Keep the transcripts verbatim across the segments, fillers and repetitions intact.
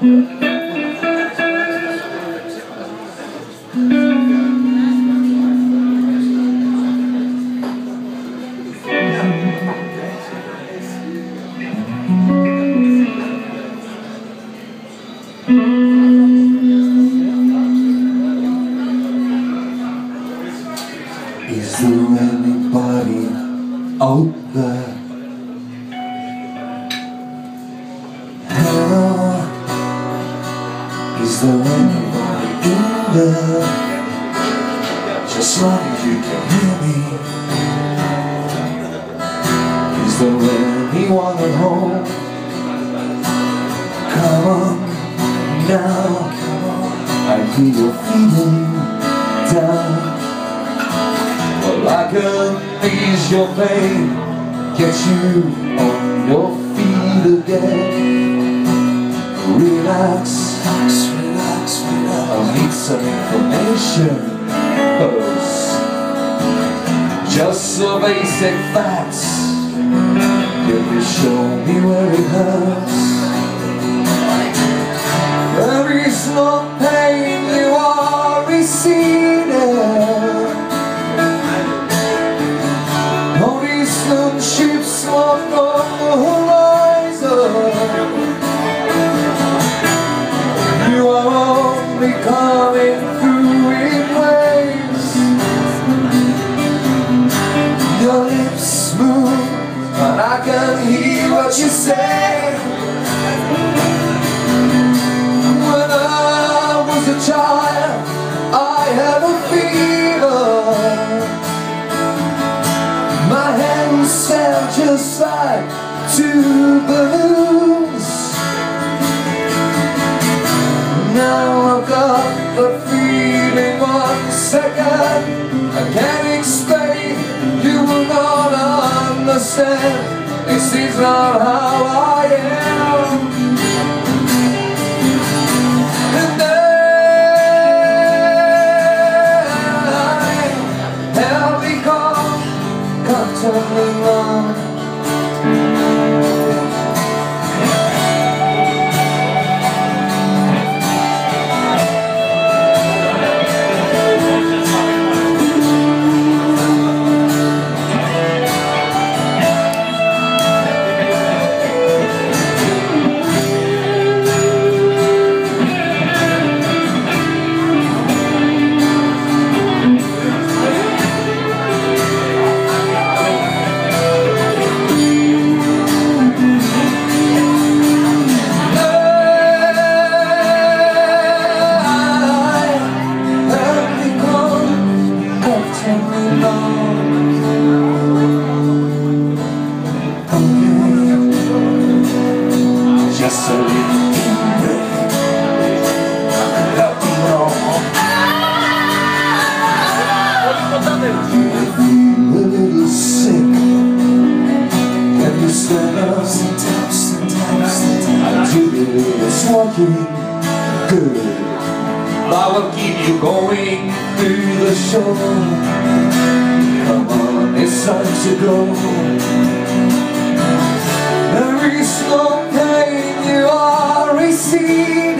Is there anybody out there? Hello? Is there anybody in there? Just long as you can hear me. Is there anyone at home? Come on now, I hear you're feeling down. Well, I can ease your pain, get you on your feet again. Relax, relax, relax, relax. I'll need some information first. Just the basic facts. Can you show me where it hurts? There is no pain you are receiving. No distant ships lost on the horizon. You are only coming through in waves. Your lips move, but I can hear what you say. When I was a child, I had a fever. My hands felt just like two balloons. Now I've got the feeling one second I can't explain, you will not understand. This is not how I am. And I have become comfortably wrong. Just so you can breathe, let me know. You feel a little sick, and you stand up. I do believe it's working good. I will keep you going through the show. Come on, it's time to go. There is no pain you are receding.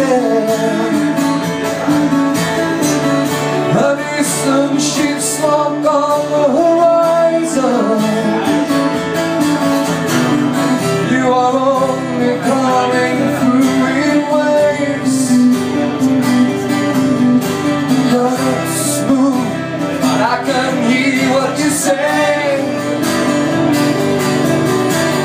A distant ship smoke on the horizon. You are only coming through in waves. Your lips move, but I can hear what you say.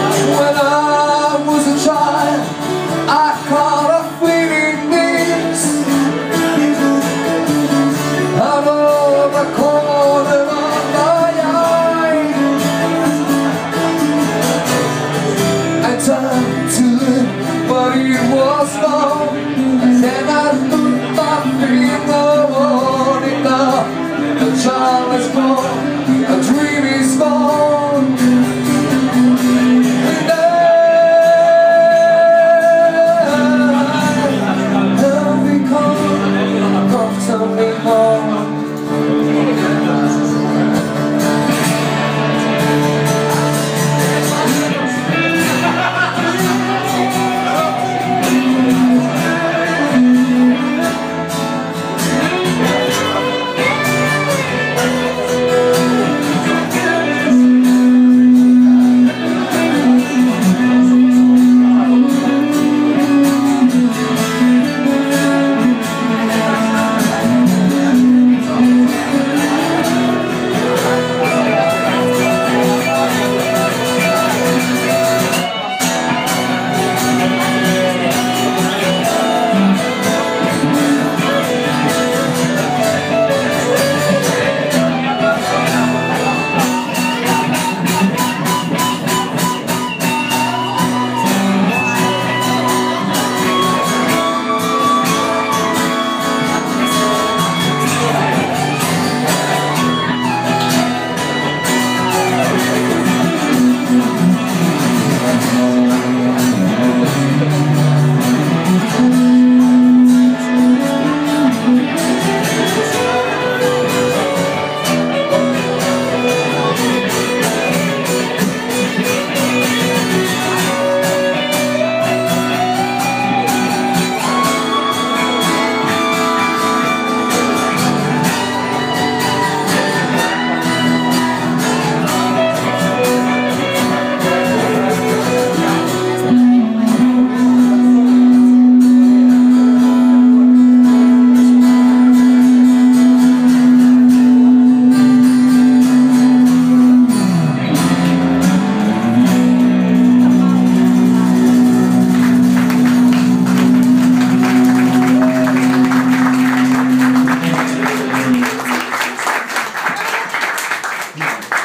When I was a child, I caught a fleeting glimpse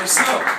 Snow.